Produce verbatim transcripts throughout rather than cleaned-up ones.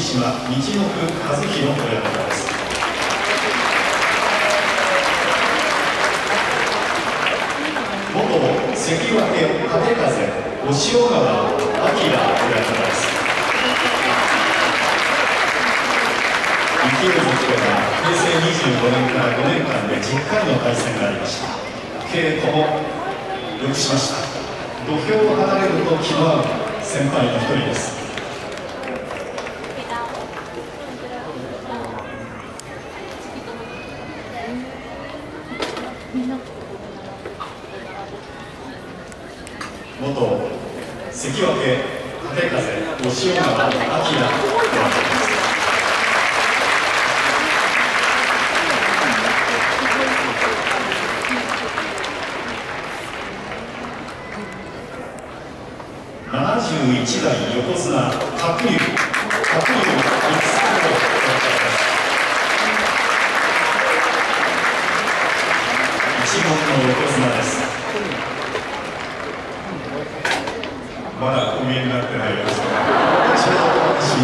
島道のく和弘親方です。元関脇立風押尾川明親方です。勢い関とは平成にじゅうごねんからごねんかんでじゅっかいの対戦がありました。稽古もよくしました。土俵を離れると気の合う先輩の一人です。元関脇立風押尾川明親方です。ななじゅういちだい横綱鶴竜鶴竜一三郎一門の横綱です。まだお見えになってないようですが、ちょうど私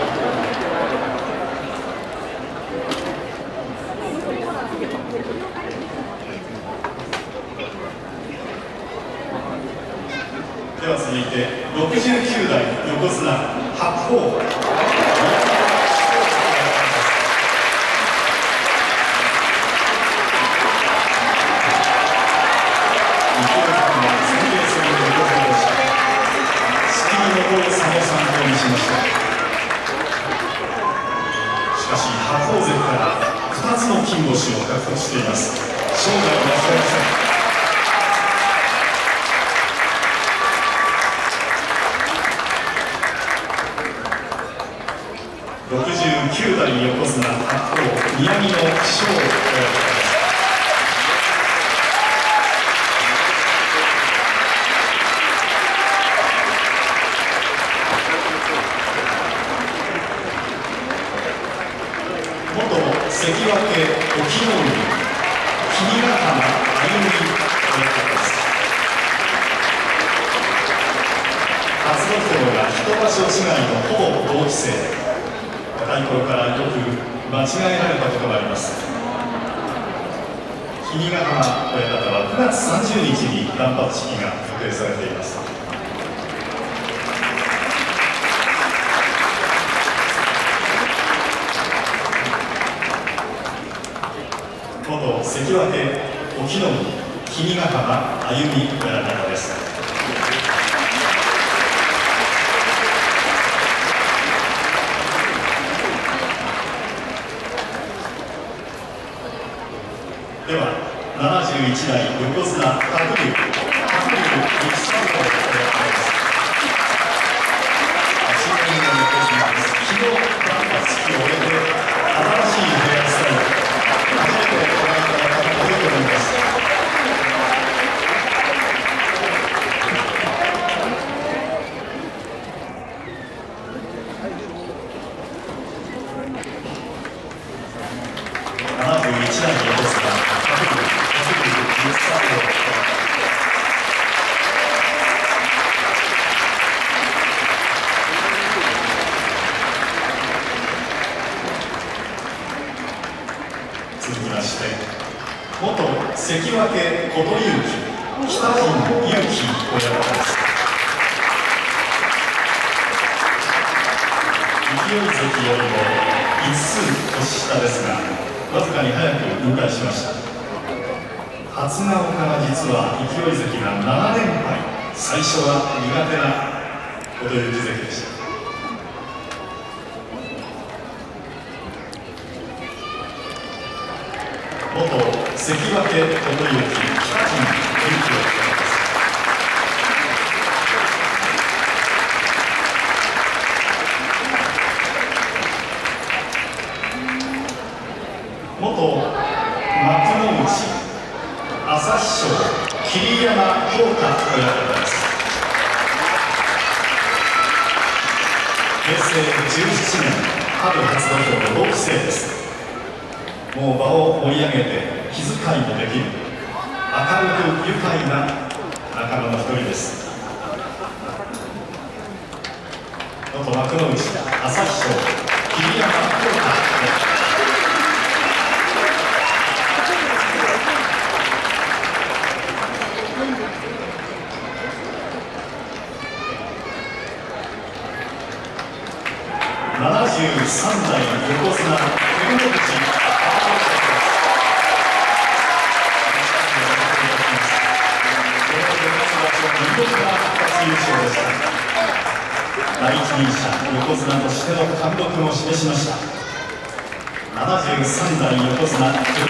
では続いてろくじゅうきゅうだい横綱白鵬しかし白鵬関からふたつの金星を獲得しています。生涯を忘れません。ろくじゅうきゅうだい横綱白鵬宮城野翔親方です。元関脇隠岐の海君ヶ濱歩親方です。初土俵が一場所違いのほぼ同期生。若い頃からよく間違えられたことがあります。君ヶ濱親方はくがつさんじゅうにちに断髪式が予定されています。元関脇隠岐の海君ヶ濱歩親方です。ではななじゅういちだい横綱鶴竜鶴竜一三郎親方です。はちねんの横綱です。昨日断髪式を終えて新しいヘアスタイル初めてご覧いただいた方多いと思います。ななじゅういちだい横綱続きまして元関脇琴勇輝北陣勇輝親方です。勢関よりも一数年下ですがわずかに早く引退しました。初顔から実は勢関がななれんぱい、最初は苦手な琴勇輝関でした。元関脇琴勇輝北陣勇輝親方です。元幕内朝日賞桐山浩太親方です。平成じゅうななねん春初土俵のろくせいです。もう場を盛り上げて気遣いもできる明るく愉快な仲間の一人です。元幕内朝日賞桐山京太。ななじゅうさんだい横綱照ノ富士。優勝でした。第一人者横綱としての貫禄を示しました。ななじゅうさんだい横綱照ノ富士。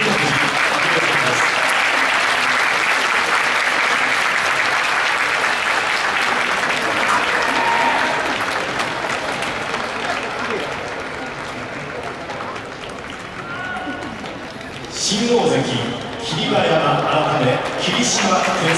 新大関霧馬山改め霧島鉄大関です。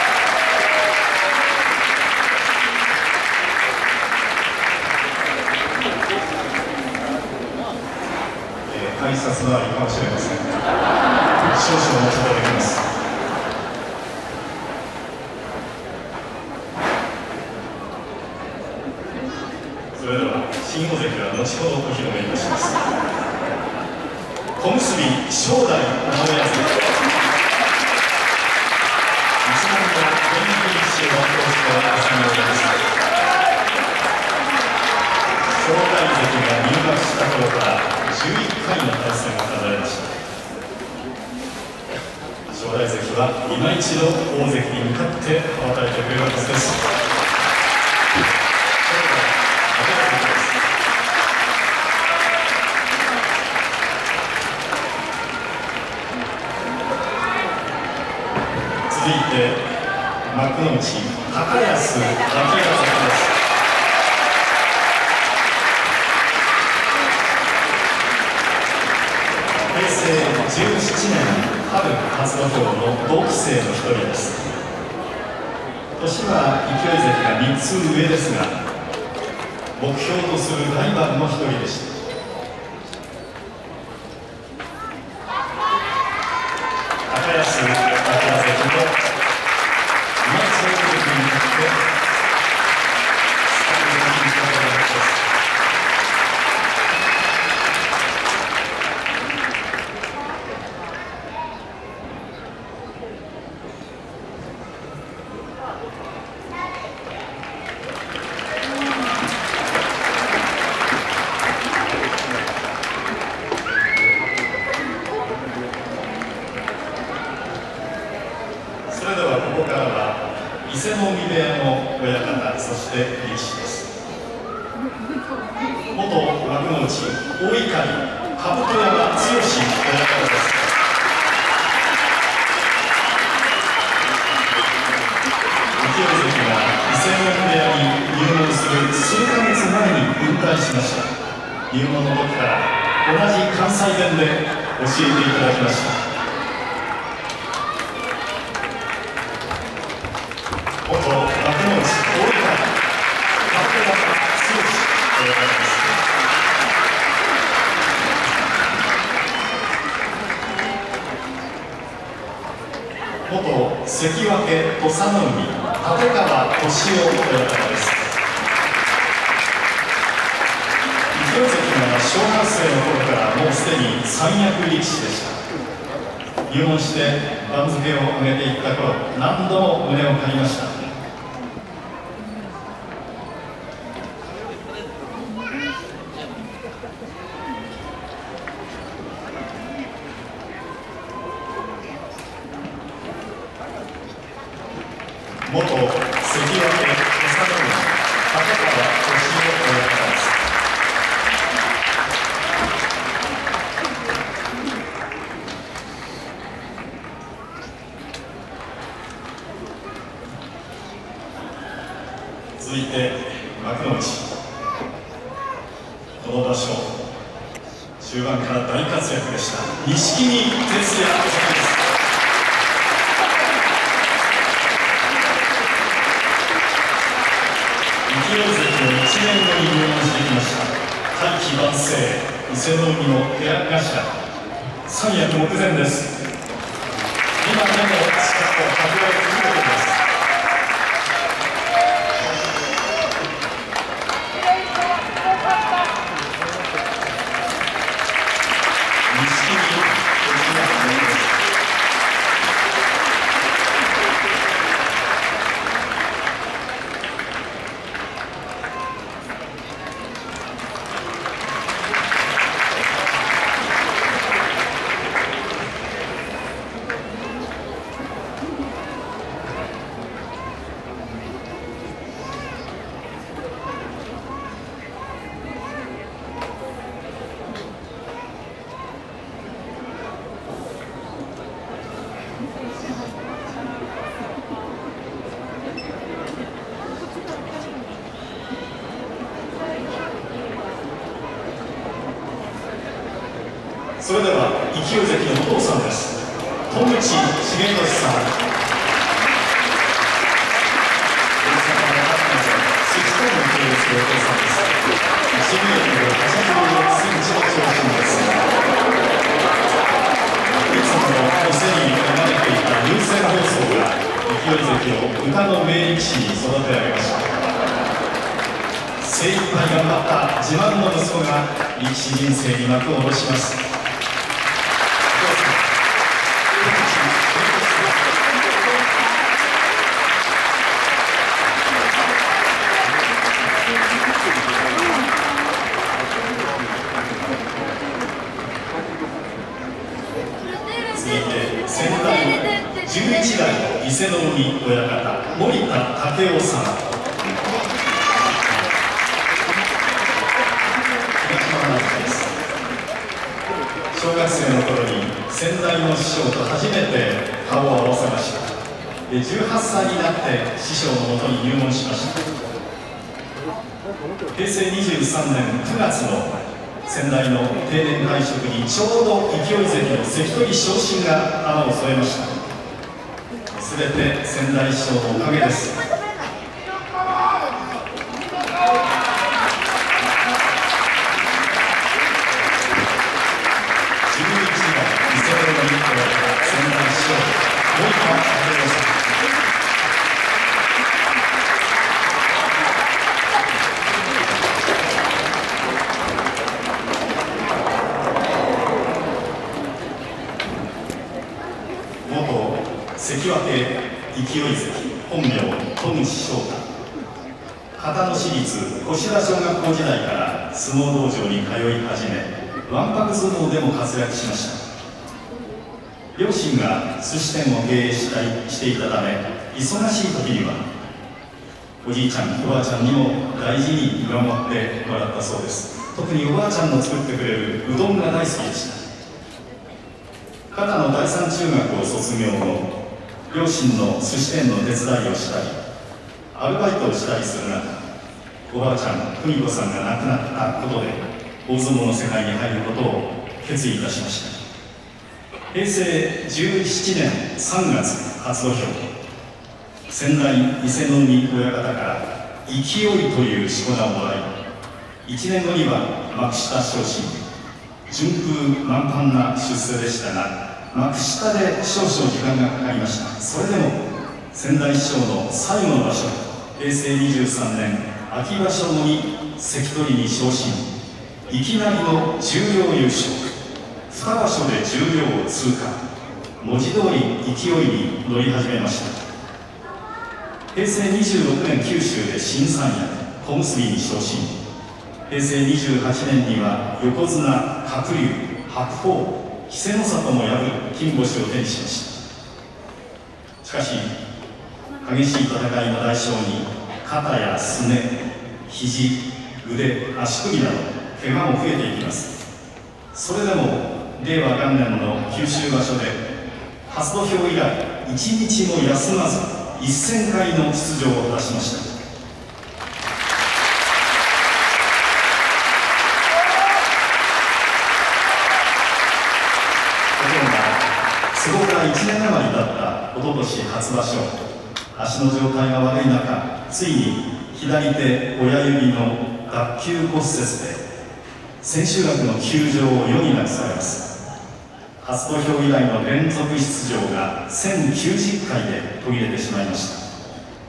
挨拶のありかもしれません。少々お待ちいただきます。それでは新大関は後ほどお披露目いたします。小結正代名古屋関。一門の現役力士を抜刀して朝におりました。正代関が入幕した頃からじゅういっかいの対戦が数えました。正代関は今一度大関に向かって羽ばたいてくれるはずです。続いて幕内高安明関です。平成じゅうななねん春初土俵の同期生の一人です。年は勢関がみっつ上ですが、目標とするライバルの一人でした。高安明関の今一度大関に向かってスタートの緊張があります。それではここからは伊勢ノ海部屋の親方、そして力士です。元幕内大碇兜山剛親方です。勢関が伊勢ノ海部屋に入門する数ヶ月前に引退しました。入門の時から同じ関西弁で教えていただきました。元幕内大碇兜山剛親方です。元関脇土佐の海立川俊夫親方です。勢関は小学生の頃からもうすでに三役力士でした。入門して番付を上げていった頃、何度も胸を借りました。元関脇土佐の海立川俊夫親方です。続いて幕内、この場所中盤から大活躍でした錦木哲也です。勢関のいちねんごに入門してきました。大器晩成、伊勢ノ海の部屋頭、三役目前です。今でも力を蓄え続けています。 それでは勢い関のお父さんです。戸口重俊さん。大阪の八幡で石炭の系列のお父さんです。渋谷のはちじゅうろくセンチの長身です。いつもの店に流れていた有線放送が勢い関を歌の名力士に育て上げました。精一杯頑張った自慢の息子が力士人生に幕を下ろします。続いて先代じゅういちだい伊勢の海親方森田武雄さん。小学生の頃に先代の師匠と初めて顔を合わせました。でじゅうはっさいになって師匠のもとに入門しました。へいせいにじゅうさんねんくがつの先代の定年退職にちょうど勢い関の関取昇進が花を添えました。すべて先代師匠のおかげです。元関脇勢い関本名戸口翔太。秦野市立小白小学校時代から相撲道場に通い始め、わんぱく相撲でも活躍しました。両親が寿司店を経営したりしていたため、忙しい時にはおじいちゃんおばあちゃんにも大事に見守ってもらったそうです。特におばあちゃんの作ってくれるうどんが大好きでした。秦野第三中学を卒業後、両親の寿司店の手伝いをしたりアルバイトをしたりする中、おばあちゃん久美子さんが亡くなったことで大相撲の世界に入ることを決意いたしました。へいせいじゅうななねんさんがつ初土俵、先代伊勢の海親方から勢いというしこ名をもらい、いちねんごには幕下昇進、順風満帆な出世でしたが、幕下で少々時間がかかりました。それでも先代師匠の最後の場所、へいせいにじゅうさんねん秋場所後に関取に昇進、いきなりの十両優勝、にばしょで十両を通過、文字通り勢いに乗り始めました。へいせいにじゅうろくねん九州で新三役小結に昇進、へいせいにじゅうはちねんには横綱鶴竜白鵬稀勢の里も破る金星を手にしました。しかし激しい戦いの代償に肩やすね、肘、腕、足首など怪我も増えていきます。それでも令和元年の九州場所で初土俵以来一日も休まずせんかいの出場を果たしました。そこからいちねん余り経ったおととし初場所、足の状態が悪い中、ついに左手親指の脱臼骨折で千秋楽の休場を余儀なくされます。初土俵以来の連続出場がせんきゅうじゅっかいで途切れてしまいました。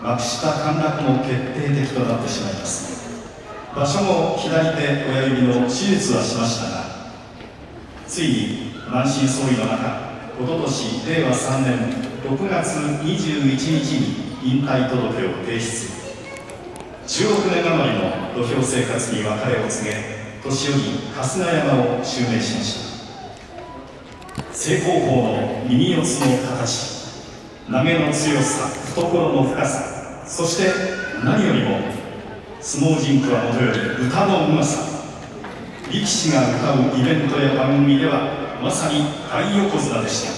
幕下陥落も決定的となってしまいます。場所後左手親指の手術はしましたが、ついに満身創痍の中、おととしれいわさんねんろくがつにじゅういちにちに引退届を提出。じゅうろくねん余りの土俵生活に別れを告げ、年寄春日山を襲名しました。正攻法の右四つの形、投げの強さ、懐の深さ、そして何よりも相撲人句はもとより歌のうまさ。力士が歌うイベントや番組ではまさに大横綱でした。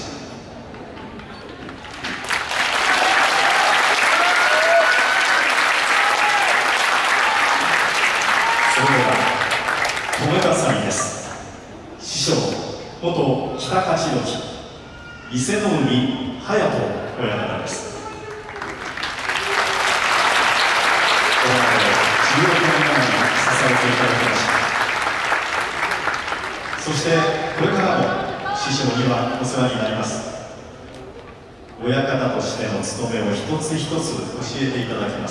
それでは友田祭です。師匠元伊勢の海隼人親方です。これまでじゅうろくねんかんに支えていただきました。そしてこれからも師匠にはお世話になります。親方としての務めを一つ一つ教えていただきます。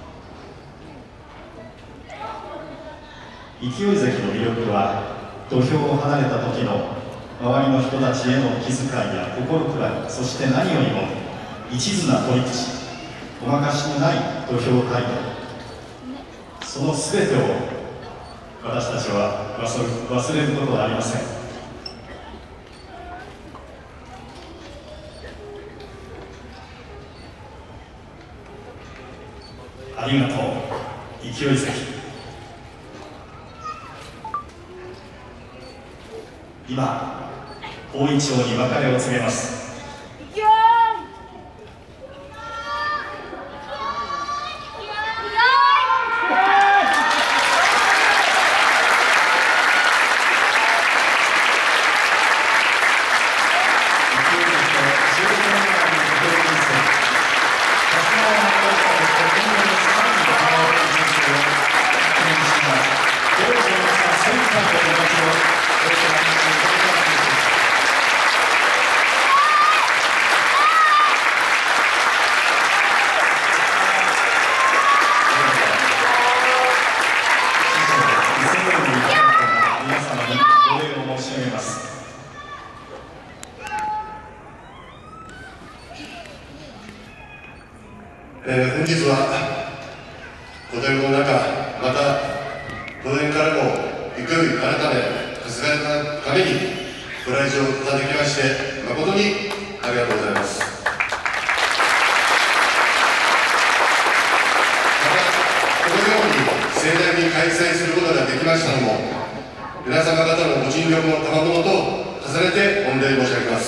勢関の魅力は、土俵を離れた時の周りの人たちへの気遣いや心配り、そして何よりも一途な取り口、ごまかしのない土俵態度、その全てを私たちは忘れることはありません。ありがとう、勢関。今、大銀杏に別れを告げます。 えー、本日はご多忙の中、また当園からも勢い改め春日山のためにご来場いただきまして誠にありがとうございます。またこのように盛大に開催することができましたのも皆様方のご尽力の賜物と重ねて御礼申し上げます。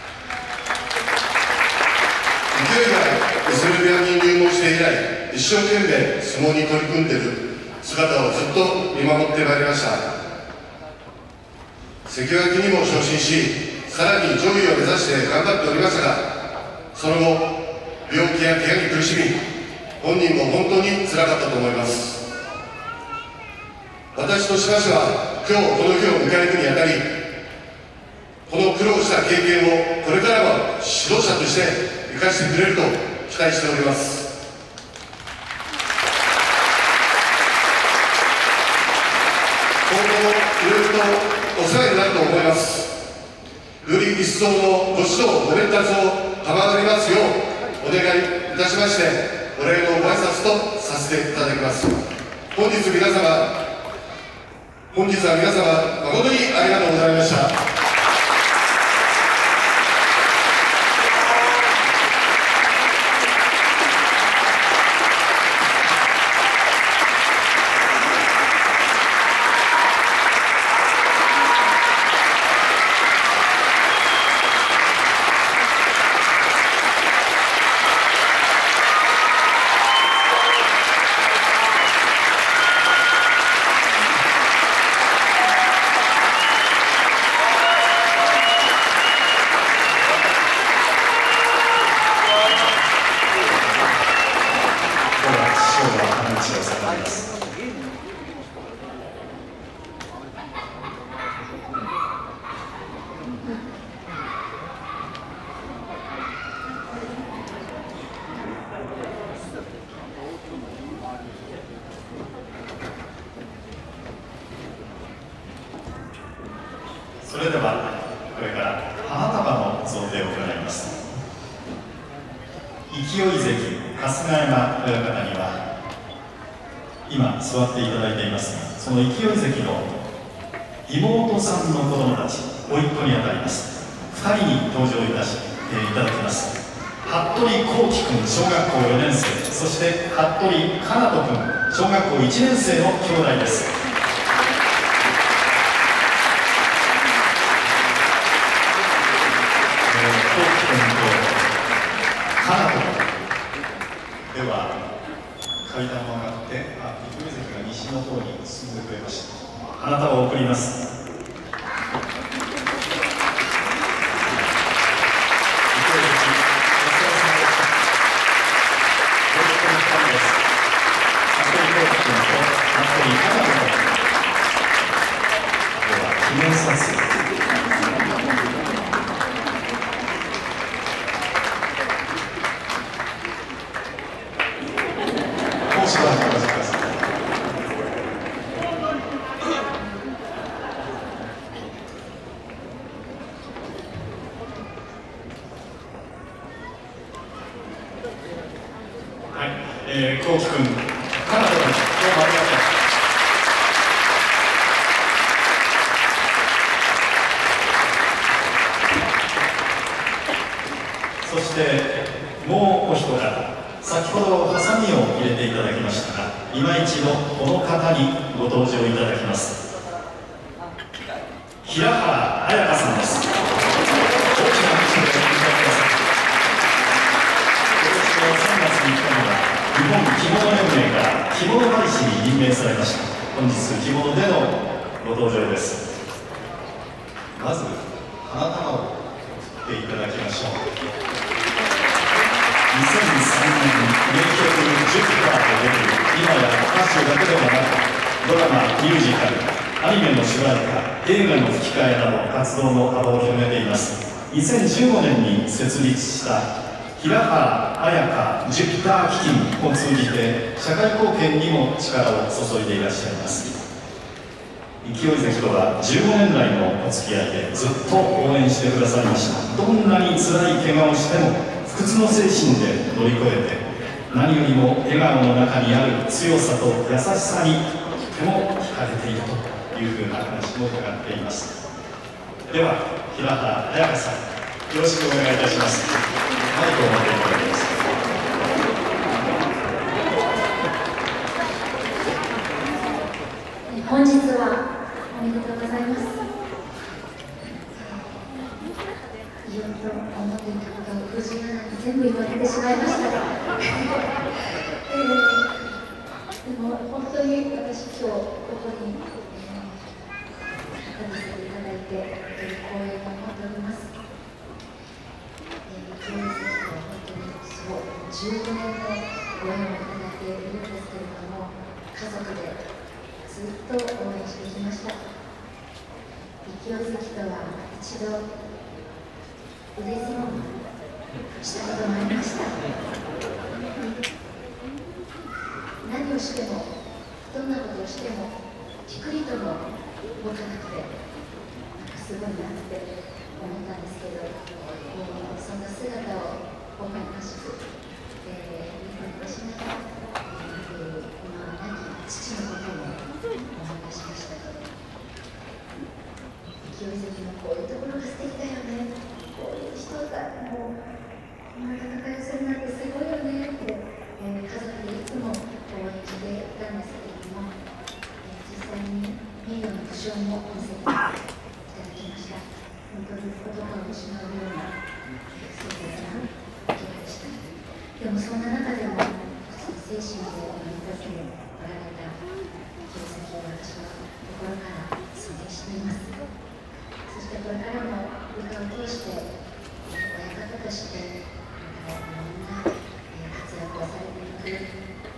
勢いが伊勢部屋に入門して以来、一生懸命相撲に取り組んでいる姿をずっと見守ってまいりました。関脇にも昇進し、さらに上位を目指して頑張っておりましたが、その後、病気や怪我に苦しみ、本人も本当につらかったと思います。私としましては、今日この日を迎えるにあたり、この苦労した経験をこれからも指導者として生かしてくれると期待しております。今後もいろいろとお世話になると思います。より一層のご指導ご鞭撻を賜りますようお願いいたしまして、お礼のご挨拶とさせていただきます。本日皆様本日は皆様誠にありがとうございました。 それではこれから花束の贈呈を行います。勢関春日山親方には今座っていただいていますが、その勢関の妹さんの子供たち、甥っ子にあたりますふたりに登場いたし、えー、いただきます。服部幸輝君小学校よねん生、そして服部奏人君小学校いちねん生の兄弟です。では階段を上がって、あ、勢関が西の方に進んでくれました。花束を贈ります。 えー、こうきくん、カナダのどうもありがとう。そしてもうお一方、先ほどハサミを入れていただきましたが、今一度この方にご登場いただきます。平原綾香さんです。大きな拍手でお迎えください。今年のさんがつみっかには日本着物連盟から着物大使に任命されました。本日着物でのご登場です。まず花束を振っていただきましょう。にせんさんねんに名曲「ジュピター」と出る今や歌手だけではなくドラマ、ミュージカル、アニメの主題歌、映画の吹き替えなど活動の幅を広げています。にせんじゅうごねんに設立した平原綾香ジュピター基金を通じて社会貢献にも力を注いでいらっしゃいます。勢い関とはじゅうごねん来のお付き合いでずっと応援してくださいました。どんなに辛い怪我をしても不屈の精神で乗り越えて、何よりも笑顔の中にある強さと優しさにとても惹かれているというふうな話も伺っています。では平原綾香さん、よろしくお願いいたします。マイクを持っていただきます。 本日はおめでとうございます。いろいろと思っていたことを藤井アナに全部言われてしまいましたが、えー、でも本当に私今日ここに、えー、立たせていただいて光栄に思っております。教育席は本当にそうじゅうごねんのご縁をいただいているんですけれども、家族でずっと応援してきました。勢い関とは一度腕相撲したこともありました。何をしてもどんなことをしてもピクリとも動かなくて、なんかすごいなって思ったんですけど、そんな姿を思いましく、えー、ニコニコしながら、えー、今亡き父のことも思い出しました。勢い関のこういうところが素敵だよね、こういう人がもうなんか仲良するなんてすごいよねって、えー、家族でいつも応援していたんですけれども、えー、実際に名誉の負傷も見せていただきました。本当に言葉を失うような壮絶な怪我でした。でもそんな中でも精神で成り立っておられた勢い関を私は心から尊敬しています。そしてこれからも歌を通して親方としていろんな活躍をされていく勢い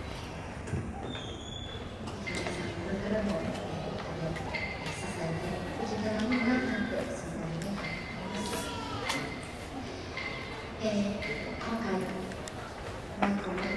さん、これからも歌で支えていけたらいいななんてそんなに思います。えー、今回マイクを